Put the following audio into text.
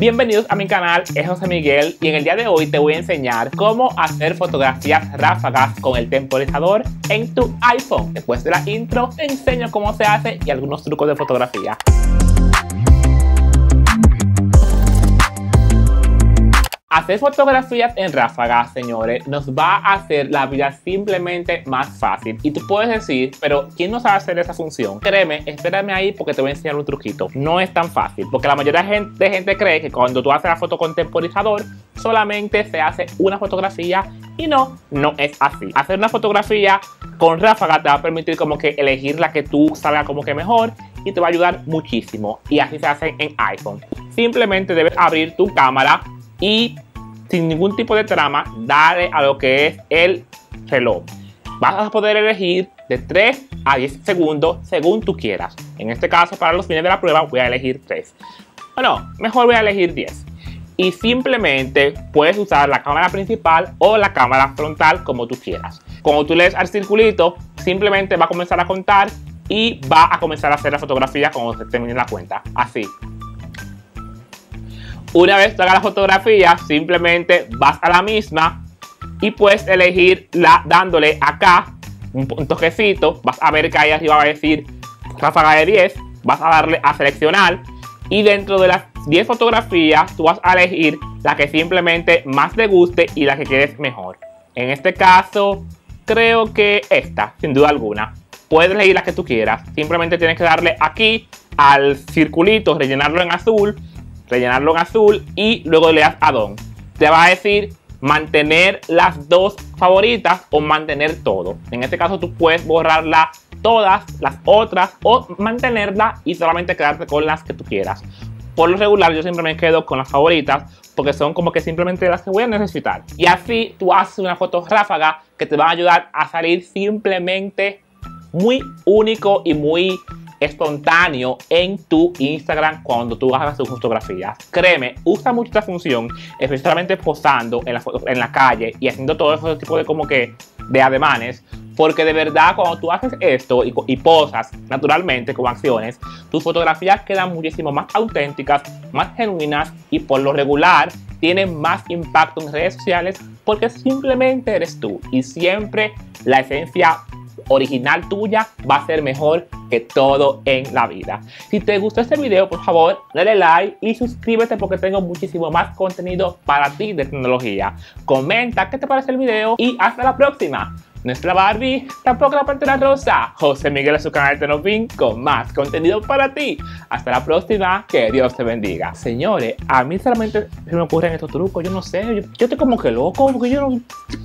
Bienvenidos a mi canal, es José Miguel y en el día de hoy te voy a enseñar cómo hacer fotografías ráfagas con el temporizador en tu iPhone. Después de la intro te enseño cómo se hace y algunos trucos de fotografía. Hacer fotografías en ráfagas, señores, nos va a hacer la vida simplemente más fácil. Y tú puedes decir, pero ¿quién no sabe hacer esa función? Créeme, espérame ahí porque te voy a enseñar un truquito. No es tan fácil, porque la mayoría de gente cree que cuando tú haces la foto con temporizador, solamente se hace una fotografía y no es así. Hacer una fotografía con ráfaga te va a permitir como que elegir la que tú salga como que mejor y te va a ayudar muchísimo. Y así se hace en iPhone. Simplemente debes abrir tu cámara y sin ningún tipo de trama, dale a lo que es el reloj. Vas a poder elegir de 3 a 10 segundos según tú quieras. En este caso, para los fines de la prueba, voy a elegir 3. Bueno, mejor voy a elegir 10. Y simplemente puedes usar la cámara principal o la cámara frontal como tú quieras. Cuando tú lees al circulito, simplemente va a comenzar a contar y va a comenzar a hacer la fotografía cuando se termine la cuenta. Así. Una vez que hagas la fotografía, simplemente vas a la misma y puedes elegirla dándole acá un toquecito. Vas a ver que ahí arriba va a decir ráfaga de 10. Vas a darle a seleccionar y dentro de las 10 fotografías tú vas a elegir la que simplemente más te guste y la que quieres mejor. En este caso, creo que esta, sin duda alguna. Puedes elegir la que tú quieras. Simplemente tienes que darle aquí al circulito, rellenarlo en azul y luego le das a Done. Te va a decir mantener las dos favoritas o mantener todo. En este caso tú puedes borrarla todas las otras o mantenerla y solamente quedarte con las que tú quieras. Por lo regular yo siempre me quedo con las favoritas porque son como que simplemente las que voy a necesitar. Y así tú haces una foto ráfaga que te va a ayudar a salir simplemente muy único y muy espontáneo en tu Instagram cuando tú hagas tus fotografías. Créeme, usa mucho esta función, especialmente posando en la calle y haciendo todo ese tipo de como que de ademanes, porque de verdad cuando tú haces esto y posas naturalmente con acciones, tus fotografías quedan muchísimo más auténticas, más genuinas y por lo regular tienen más impacto en redes sociales porque simplemente eres tú y siempre la esencia original tuya va a ser mejor que todo en la vida. Si te gustó este video, por favor, dale like y suscríbete porque tengo muchísimo más contenido para ti de tecnología. Comenta qué te parece el video y hasta la próxima. Nuestra Barbie, tampoco la Pantera Rosa. José Miguel en su canal Tenopin con más contenido para ti. Hasta la próxima, que Dios te bendiga. Señores, a mí solamente se me ocurren estos trucos, yo no sé, yo estoy como que loco, porque yo no...